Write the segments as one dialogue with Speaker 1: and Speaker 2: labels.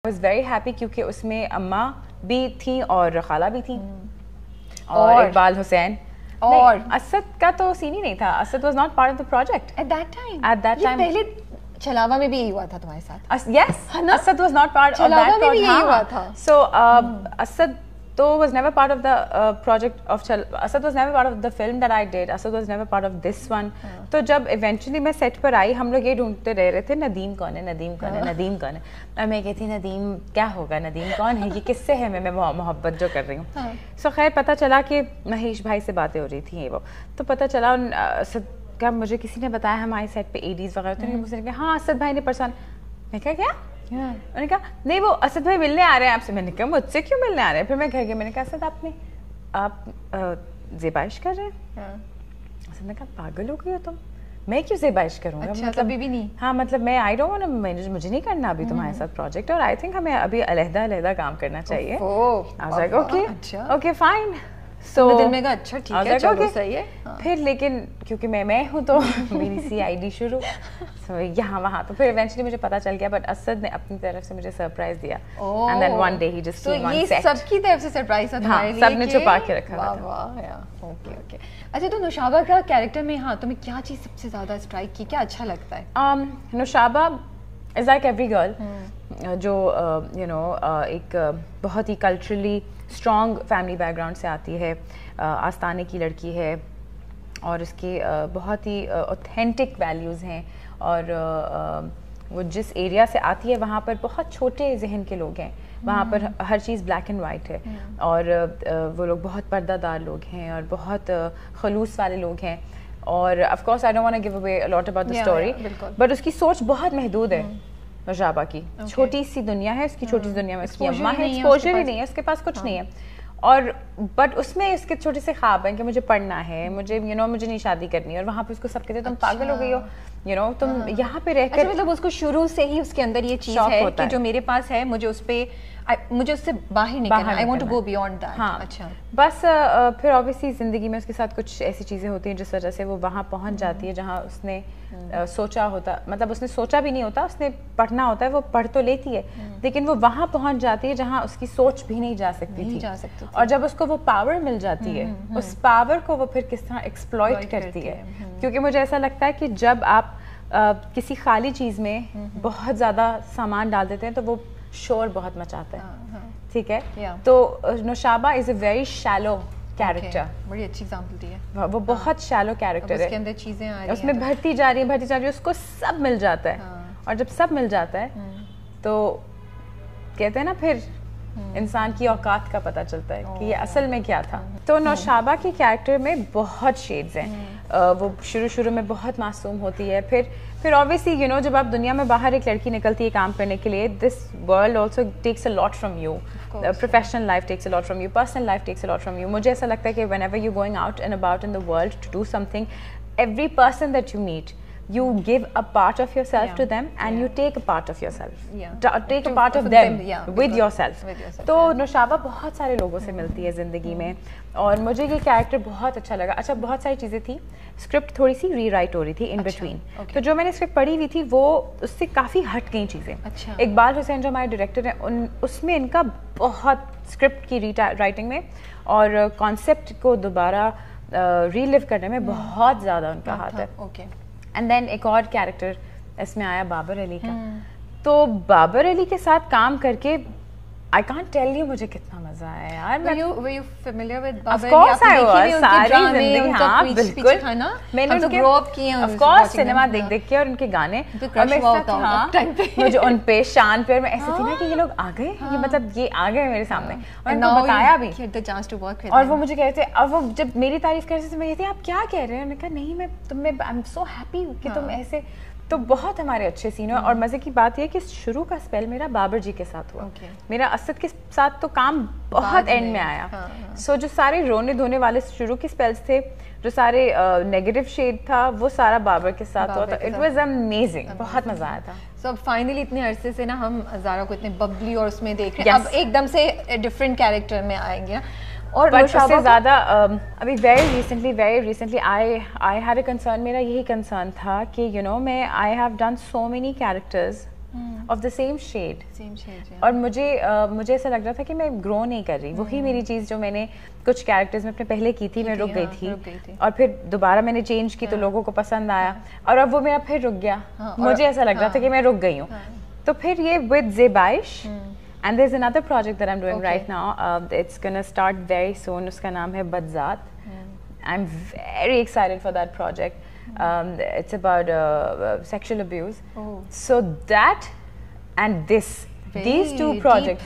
Speaker 1: was very happy کیونکہ اس میں اماں بھی تھیں اور خالہ بھی تھیں اور اقبال حسین اور اسد کا تو سین ہی نہیں تھا. Asad was not part of the project
Speaker 2: at that time.
Speaker 1: At that time
Speaker 2: پہلے چھلاوا میں بھی یہی ہوا تھا تمہارے ساتھ.
Speaker 1: Yes, Asad was not part of that project.
Speaker 2: چھلاوا میں بھی یہی ہوا تھا.
Speaker 1: So Asad تو was never part of the project of Asad was never part of the film that I did. Asad was never part of this one. تو جب eventually میں set پر آئی ہم لوگ یہ ڈھونڈتے رہ رہے تھے ندیم کون ہے, ندیم کون ہے, ندیم کون ہے. اور میں کہتی ندیم کیا ہوگا, ندیم کون ہے, یہ کس سے ہے میں محبت جو کر رہی ہوں. سو خیر پتہ چلا کہ مہیش بھائی سے باتیں ہو رہی تھیں یہ وہ. تو پتہ چلا اسد کا مجھے کسی نے بتایا ہمارے سیٹ پہ ایڈیز وغیرہ تو مجھ سے کہا ہاں اسد بھائی نے پرسان. میں کہا کیا؟ انہوں نے کہا نہیں وہ اسد بھائی ملنے آ رہے ہیں آپ سے. میں نے کہا مجھ سے کیوں ملنے آ رہے ہیں؟ پھر میں گھر گئی, میں نے کہا اسد آپ زیبائش کر رہے ہیں؟ اسد نے کہا پاگل ہو گئی ہو تم, میں کیوں زیبائش کروں گا,
Speaker 2: مطلب بھی نہیں.
Speaker 1: ہاں مطلب میں آئی ڈونٹ وانٹ, مجھے نہیں کرنا ابھی تمہارے ساتھ پروجیکٹ, اور آئی تھنک ہمیں ابھی علیحدہ کام کرنا چاہیے. Okay fine. سو
Speaker 2: دل میں کہا اچھا ٹھیک ہے چلو صحیح ہے.
Speaker 1: پھر لیکن کیونکہ میں ہوں تو میری سی آئی ڈی شروع یہاں وہاں, تو پھر ایونچولی مجھے پتا چل گیا. بٹ اسد نے اپنی طرف سے مجھے سرپرائز دیا اینڈ دین ون ڈے ہی جسٹ کیم آن سیٹ.
Speaker 2: سب کی طرف سے سرپرائز تھا تمہارے لیے,
Speaker 1: سب نے چھپا کے رکھا تھا.
Speaker 2: Okay okay. اچھا تو نوشابہ کا کیریکٹر میں ہاں تمہیں کیا چیز سب سے زیادہ اسٹرائک کی, کیا اچھا لگتا ہے؟
Speaker 1: Nushaba is like every girl جو یو نو ایک بہت ہی culturally strong family background سے آتی ہے, آستانے کی لڑکی ہے اور اس کے بہت ہی اوتھینٹک ویلیوز ہیں, اور وہ جس ایریا سے آتی ہے وہاں پر بہت چھوٹے ذہن کے لوگ ہیں, وہاں پر ہر چیز بلیک اینڈ وائٹ ہے, اور وہ لوگ بہت پردہ دار لوگ ہیں اور بہت خلوص والے لوگ ہیں. اور of course I don't want to give away lot about the story, but اس کی سوچ بہت محدود ہے. نوشابہ کی چھوٹی سی دنیا ہے, اس کی چھوٹی سی دنیا میں اس کی اماں ہے, ایکسپوجر ہی نہیں ہے, اس کے پاس کچھ نہیں ہے, اور بٹ اس میں اس کے چھوٹے سے خواب ہیں کہ مجھے پڑھنا ہے, مجھے یو نو مجھے نہیں شادی کرنی ہے. اور وہاں پہ اس کو سب کہتے ہیں تم پاگل ہو گئی ہو, یو نو تم یہاں پہ رہ کر.
Speaker 2: مطلب اس کو شروع سے ہی اس کے اندر یہ چیز ہے کہ جو میرے پاس ہے مجھے اس پہ مجھے اس سے باہر نکلنا ہے, I want to go beyond that.
Speaker 1: ہاں
Speaker 2: اچھا
Speaker 1: بس پھر obviously زندگی میں اس کے ساتھ کچھ ایسی چیزیں ہوتی ہیں جس وجہ سے وہ وہاں پہنچ جاتی ہے جہاں اس نے سوچا ہوتا, مطلب اس نے سوچا بھی نہیں ہوتا, اس نے پڑھنا ہوتا ہے, وہ پڑھ تو لیتی ہے لیکن وہ وہاں پہنچ جاتی ہے جہاں اس کی سوچ بھی نہیں جا سکتی تھی. اور جب اس کو وہ پاور مل جاتی ہے, اس پاور کو وہ پھر کس طرح ایکسپلوئٹ کرتی ہے. کیونکہ مجھے ایسا لگتا ہے کہ جب آپ کسی خالی چیز میں بہت زیادہ سامان ڈال دیتے ہیں تو وہ شور بہت مچاتا ہے, ٹھیک ہے. تو Nushaba is a very shallow character,
Speaker 2: بڑی اچھی ایگزامپل دی ہے.
Speaker 1: وہ بہت شیلو کیریکٹر ہے,
Speaker 2: اس کے اندر چیزیں آ رہی ہیں,
Speaker 1: اس میں بڑھتی جا رہی ہے, اس کو سب مل جاتا ہے. اور جب سب مل جاتا ہے تو کہتے ہیں نا پھر انسان کی اوقات کا پتہ چلتا ہے کہ یہ اصل میں کیا تھا. تو نوشابہ کی کیریکٹر میں بہت شیڈز ہیں. وہ شروع میں بہت معصوم ہوتی ہے, پھر obviously you know جب آپ دنیا میں باہر ایک لڑکی نکلتی ہے کام کرنے کے لیے, this world also takes a lot from you. Professional life takes a lot from you, personal life takes a lot from you. مجھے ایسا لگتا ہے کہ whenever you're going out and about in the world to do something, every person that you meet, you give a part of yourself to them and you take a part of yourself, take a part of them with yourself. تو نوشابہ بہت سارے لوگوں سے ملتی ہے زندگی میں, اور مجھے یہ کیریکٹر بہت اچھا لگا. اچھا بہت ساری چیزیں تھیں, اسکرپٹ تھوڑی سی ری رائٹ ہو رہی تھی ان بٹوین, تو جو میں نے اسکرپٹ پڑھی ہوئی تھی وہ اس سے کافی ہٹ گئی چیزیں. اقبال حسین جو ہمارے ڈائریکٹر ہیں اس میں ان کا بہت اسکرپٹ کی ری رائٹنگ میں اور کانسیپٹ کو دوبارہ ری لیو کرنے میں بہت زیادہ ان کا ہاتھ ہے. اینڈ دین ایک اور کیریکٹر اس میں آیا بابر علی کا. تو بابر علی کے ساتھ کام کر کے آئی کانٹ ٹیل یو مجھے کتنا مزہ آیا یار.
Speaker 2: were you familiar with
Speaker 1: Of course I was. ساری زندگی ہاں بالکل میں نے of course سنیما دیکھ کے اور ان کے گانے, اور میں مجھے ان پہ شان پہ, میں ایسے تھی نا کہ یہ لوگ آ گئے, یہ مطلب یہ آ گئے میرے سامنے, اور ان کو بتایا بھی, اور وہ مجھے کہتے, اور وہ جب میری تعریف کر رہے تھے میں کہتی آپ کیا کہہ رہے ہیں, انہوں نے کہا نہیں میں تم میں آئی ایم سو ہیپی کہ تم ایسے. تو بہت ہمارے اچھے سین ہوئے, اور مزے کی بات یہ کہ شروع کا اسپیل میرا بابر جی کے ساتھ ہوا. میرا اسد کے ساتھ تو کام بہت اینڈ میں آیا. سو جو سارے رونے دھونے والے شروع کے اسپیلس تھے, جو سارے نیگیٹو شیڈ تھا, وہ سارا بابر کے ساتھ ہوا. تو اٹ واز امیزنگ, بہت مزہ آیا تھا.
Speaker 2: سو اب فائنلی اتنے عرصے سے نا ہم زارا کو اتنے ببلی اور اس میں دیکھ رہے ہیں, اب ایک دم سے ڈفرینٹ کیریکٹر میں آئیں گے. اور
Speaker 1: اس سے زیادہ ابھی very recently I had a concern, میرا یہی کنسرن تھا کہ یو نو میں I have done so many characters of the same shade. اور مجھے ایسا لگ رہا تھا کہ میں گرو نہیں کر رہی. وہی میری چیز جو میں نے کچھ کیریکٹرز میں اپنے پہلے کی تھی, میں رک گئی تھی, اور پھر دوبارہ میں نے چینج کی تو لوگوں کو پسند آیا, اور اب وہ میرا پھر رک گیا. مجھے ایسا لگ رہا تھا کہ میں رک گئی ہوں. تو پھر یہ with زیبائش, and there's another project that I'm doing right now. It's gonna start very soon. اس کا نام ہے Badzaat. I'm very excited for that project. It's about sexual abuse. So that and these two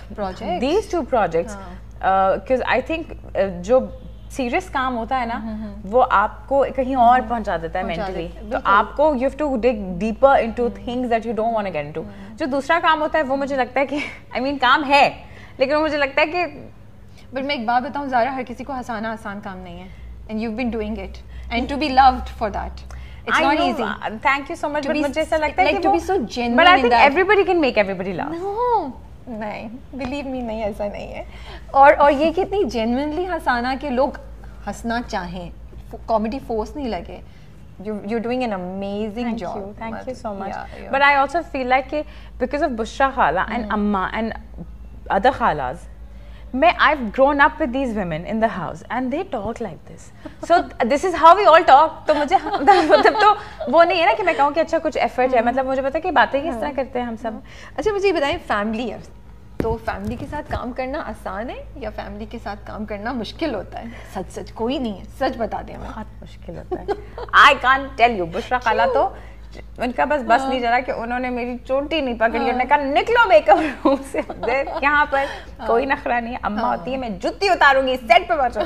Speaker 1: projects, because I think جو serious کام ہوتا ہے نا وہ آپ کو کہیں اور پہنچا دیتا ہے مینٹلی, تو آپ کو you have to dig deeper into things that you don't want to get into. جو دوسرا کام ہوتا ہے وہ مجھے لگتا ہے کہ آئی مین کام ہے, لیکن وہ مجھے لگتا ہے کہ
Speaker 2: بٹ میں ایک بات بتاؤں زارا, ہر کسی کو ہنسانا آسان کام نہیں ہے, and you been doing it and to be load for that. It's not easy.
Speaker 1: Thank you so much. But مجھے ایسا لگتا ہے کہ
Speaker 2: to be so genuine.
Speaker 1: But I think everybody can make everybody laugh.
Speaker 2: No, نہیں, believe me, نہیں, ایسا نہیں ہے. اور یہ کتنی genuinely ہنسانا کہ لوگ ہنسنا چاہیں, comedy force نہیں لگے. You're doing an amazing job.
Speaker 1: Thank you so much. But I also feel like because of Bushra Khala and Amma and other Khalas, I've grown up with these women in the house and they talk like this. So this is how we all talk. تو مجھے مطلب تو وہ نہیں ہے نا کہ میں کہوں کہ اچھا کچھ ایفرٹ ہے, مطلب مجھے پتا ہے کہ باتیں کس طرح کرتے ہیں ہم سب.
Speaker 2: اچھا مجھے یہ بتائیں, فیملی ہے تو فیملی کے ساتھ کام کرنا آسان ہے یا فیملی کے ساتھ کام کرنا مشکل ہوتا ہے؟ سچ کوئی نہیں ہے, سچ بتا دیں.
Speaker 1: بہت مشکل ہوتا ہے. I can't tell you. بشرا خالہ تو ان کا بس نہیں چلا کہ انہوں نے میری چوٹی نہیں پکڑی, انہوں نے کہا نکلو میک اپ روم سے, یہاں پر کوئی نخرہ نہیں ہے. اماں ہوتی ہے میں جوتی اتاروں گی سیٹ پہ بیٹھو.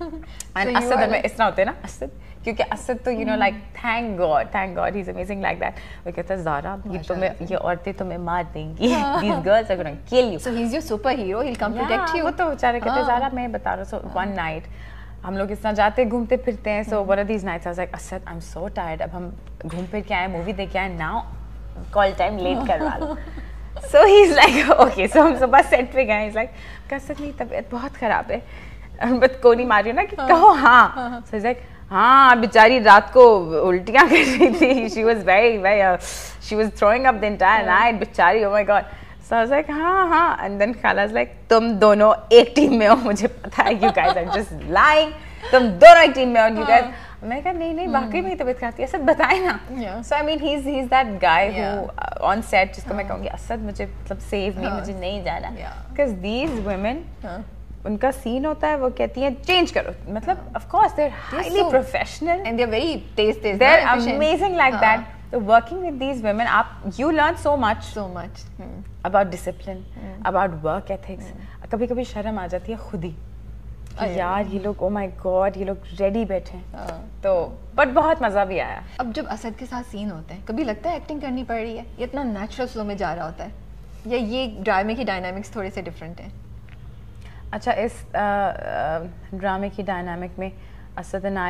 Speaker 1: اسد میں اس طرح ہوتے ہیں نا, اسد, کیونکہ اسد تو you know like thank God he is amazing like that. وہ کہتا ہے زارا یہ عورتیں تمہیں مار دیں گی, these girls are gonna kill you.
Speaker 2: So he is your super hero, he will come protect you.
Speaker 1: وہ تو بیچارے کہتے ہیں زارا میں بتا رہا ہوں, ون نائٹ ہم لوگ اس طرح جاتے گھومتے پھرتے ہیں. So one of these nights I was like Asad I am so tired, اب ہم گھوم پھر کے آئے, مووی دیکھ کے آئے, ناؤ کال ٹائم لیٹ کروا لو. سو ہی از لائک اوکے. سو ہم صبح سیٹ پہ گئے, از لائک اسد نہیں طبیعت بہت خراب ہے, بٹ کو نہیں ماری نا کہ کہو ہاں. سو از لائک ہاں بیچاری رات کو الٹیاں کر رہی تھی, she was very she was throwing up the entire night بیچاری, oh my God. So I was like ہاں, and then Khala's like تم دونوں ایک ٹیم میں ہو, مجھے پتا ہے you guys are just lying, تم دونوں ایک ٹیم میں ہو you guys. میں نے کہا نہیں واقعی میری طبیعت خراب تھی. اسد بتائے نا. So I mean he's that guy who on set جس کو میں کہوں گی اسد مجھے مطلب save me, مجھے نہیں جانا, because these women ان کا سین ہوتا ہے وہ کہتی ہیں چینج کرو, مطلب of course they're highly professional
Speaker 2: and they're very taste,
Speaker 1: they're amazing like that. So working with these women, you learn so much about discipline, about work ethics. کبھی کبھی شرم آ جاتی ہے خود ہی کہ یار یہ لوگ, oh my god, یہ لوگ ریڈی بیٹھے ہیں. تو بٹ بہت مزہ بھی آیا.
Speaker 2: اب جب اسد کے ساتھ سین ہوتے ہیں کبھی لگتا ہے ایکٹنگ کرنی پڑ رہی ہے, یہ اتنا نیچرل فلو میں جا رہا ہوتا ہے, یا یہ ڈرامے کی ڈائنامکس تھوڑے سے ڈفرینٹ ہیں؟
Speaker 1: اچھا اس ڈرامے کی ڈائنامک میں Asad and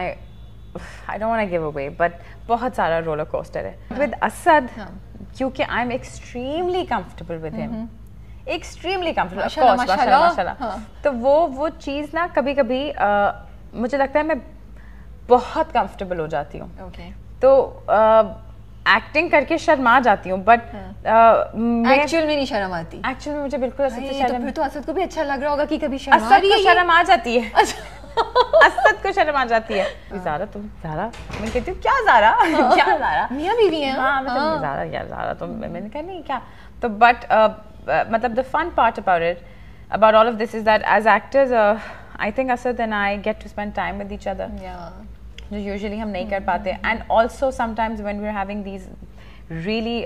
Speaker 1: I don't want to give away, but بہت سارا رولر کوسٹر ہے with اسد, کیونکہ I'm extremely comfortable with him, extremely comfortable, of course, ماشاءاللہ. تو وہ چیز نا کبھی کبھی مجھے لگتا ہے میں بہت کمفرٹیبل ہو جاتی ہوں, تو ایکٹنگ کر کے شرما جاتی ہوں, بٹ
Speaker 2: ایکچوئل میں نہیں شرم آتی.
Speaker 1: ایکچوئل میں مجھے بالکل اسد سے شرم,
Speaker 2: پھر تو اسد کو بھی اچھا لگ رہا ہوگا کہ کبھی
Speaker 1: شرم آ جاتی ہے. اسد کو شرم آ جاتی ہے. زارا تم, زارا میں کہتی ہوں کیا زارا, کیا زارا
Speaker 2: میاں بیوی ہیں.
Speaker 1: ہاں مطلب زارا یار زارا تم, میں نے کہا نہیں کیا. تو بٹ مطلب the fun part about all of this is that as actors I think Asad and I get to spend time with each other, جو usually ہم نہیں کر پاتے. And also sometimes when we're having these really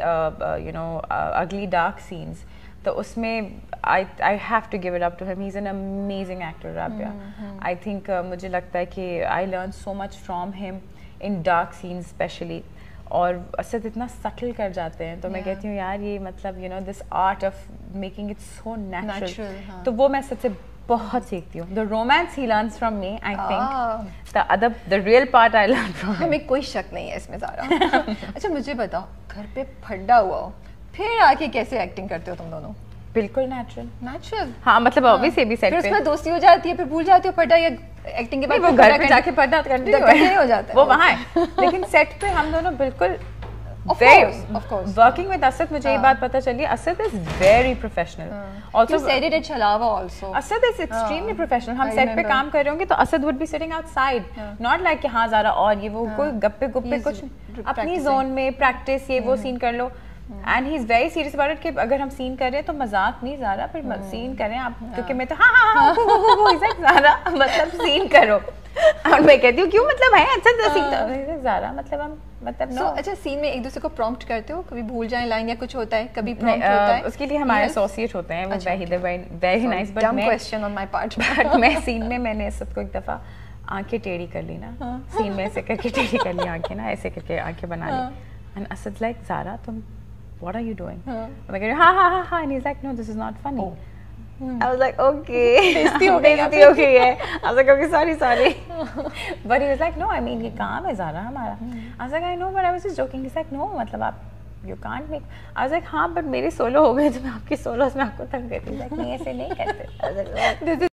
Speaker 1: ugly dark scenes, تو اس میں I have to give it up to him. He's an amazing actor, Rabia. I think مجھے لگتا ہے کہ I learned so much from him in dark scenes especially. اور اسد اتنا still کر جاتے ہیں, تو میں کہتی ہوں یار یہ مطلب this art of making it so natural. تو وہ میں اسد سے بہت سیکھتی ہوں. The romance he learns from me, I think. The real part I learned from him.
Speaker 2: ہمیں کوئی شک نہیں ہے اس میں زارا. اچھا مجھے بتاؤ, گھر پہ پھڈا ہوا ہو, پھر آ کے کیسے ایکٹنگ کرتے ہو تم دونوں؟
Speaker 1: بالکل نیچرل.
Speaker 2: ہاں
Speaker 1: مطلب obviously بھی سیٹ پہ
Speaker 2: اس میں دوستی ہو جاتی ہے, پھر بھول جاتے ہو پھڈا, یا ایکٹنگ کے بعد
Speaker 1: وہ گھر پہ جا کے پڑھنا
Speaker 2: ہو جاتا ہے,
Speaker 1: وہ وہاں ہے. لیکن سیٹ پہ ہم دونوں بالکل working with Asad مجھے یہ بات پتہ چلی, Asad is very professional. Also
Speaker 2: you said it at Chalawa also.
Speaker 1: Asad is extremely professional. ہم سیٹ پہ کام کر رہے ہوں گے تو Asad would be sitting outside, not like کہ ہاں زارا اور یہ وہ کوئی گپے گپے کچھ, اپنی زون میں پریکٹس یہ وہ سین کر لو. And he is very serious about it کہ اگر ہم سین کر رہے ہیں تو مذاق نہیں زارا, پھر سین کریں آپ, کیونکہ میں تو ہاں زارا مطلب سین کرو, اور میں کہتی ہوں کیوں مطلب ہے اچھا سین زارا مطلب ہم مطلب نو.
Speaker 2: اچھا سین میں ایک دوسرے کو پرومپٹ کرتے ہو, کبھی بھول جائیں لائن یا کچھ ہوتا ہے, کبھی پرومپٹ ہوتا ہے؟
Speaker 1: اس کے لیے ہمارے ایسوسیٹ ہوتے ہیں, وہ very nice. But
Speaker 2: dumb question on my part.
Speaker 1: But میں سین میں نے اسد کو ایک دفعہ آنکھیں ٹیڑھی کر لی نا, سین میں ایسے کر کے ٹیڑھی کر لی آنکھیں نا, ایسے کر کے آنکھیں بنا لی. اینڈ اسد لائک زارا تم what are you doing? میں کہہ رہی ہاں ہاں ہاں, and he's like no this is not funny. I was like okay, بےزتی ہو گئی ہے. I was like okay sorry. But he was like no I mean یہ کام ہے زارا ہمارا. I was like I know but I was just joking. He's like no مطلب آپ you can't make. I was like ہاں but میرے solo ہو گئے تو میں آپ کی سولوز میں آپ کو تنگ کرتی. He's like نہیں ایسے نہیں کرتے. I was like